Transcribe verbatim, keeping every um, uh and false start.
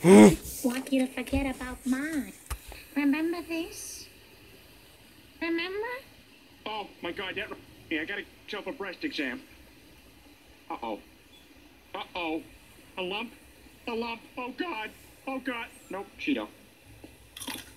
Want you to forget about mine. Remember this? Remember? Oh, my God, that... Yeah, I gotta show up a breast exam. Uh-oh. Uh-oh. A lump? A lump. Oh, God. Oh, God. Nope, Cheeto.